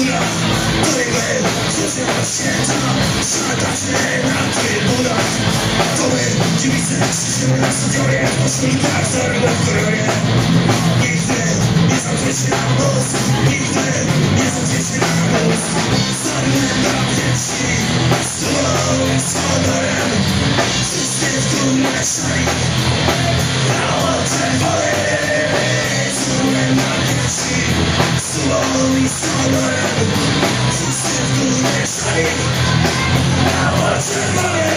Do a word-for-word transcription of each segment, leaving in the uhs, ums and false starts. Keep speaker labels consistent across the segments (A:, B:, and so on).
A: górach. To nie my, rozdzielać się tam, szatacie na trybunach. To my, kibice, krzyczymy na stadionie, w koszulkach zarówno w koronie. Nigdy nie zamkniecie nam nos, nigdy nie zamkniecie nam nos. Zarówno na piersi, z dumą i z honorem. Wszyscy w górę szali, biało czerwony. Zarówno na piersi, z dumą i z honorem. Wszyscy w górę szali, biało czerwony.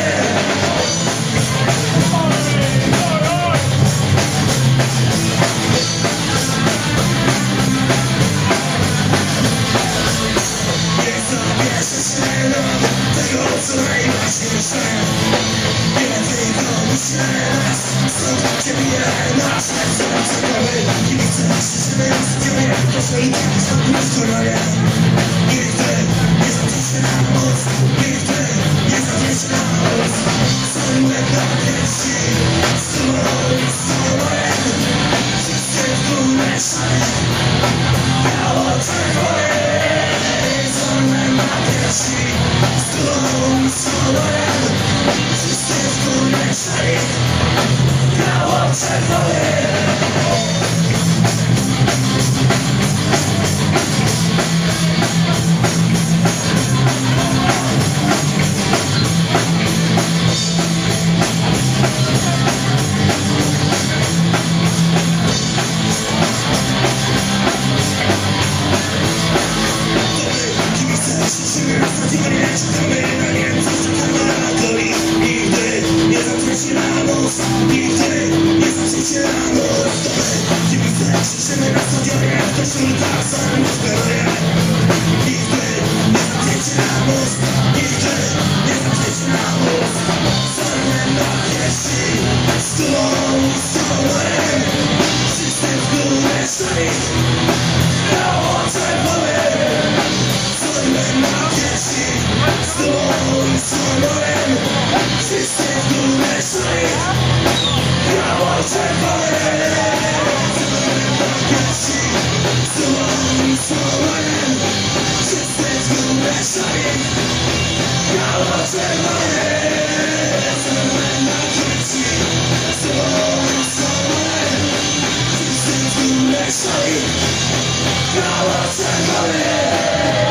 A: Tego, co najważniejsze, nie ma tylko myślę nas. Stąd ciebie nasz serce czekamy. Kibice, krzyczymy na stadionie, w koszulkach zarówno w koronie. Nigdy nie zamkniecie nam ust, nigdy nie zamkniecie nam ust. Zarówno na piersi, z dumą i z honorem. Wszyscy w górę szali, biało czerwony. Zarówno na piersi, z dumą i z honorem. Wszyscy w górę szali, biało czerwony. Krzyczymy na stadionie, czekamy na Niemców, czekamy na goli. Nigdy nie zamkniecie nam ust, nigdy nie zamkniecie nam ust. To my, kibice, krzyczymy na stadionie, w koszulkach zarówno w koronie. Nigdy nie zamkniecie nam ust, nigdy nie zamkniecie nam ust. Zarówno na piersi, z dumą i z honorem. Wszyscy w górę szali, biało czerwony. Na piersi, z dumą i z honorem. Wszyscy w górę szali, biało czerwone. Na piersi, z dumą i z honorem. Wszyscy w górę szali, biało czerwone. Na piersi, z dumą i z honorem. Wszyscy w górę szali, biało czerwone.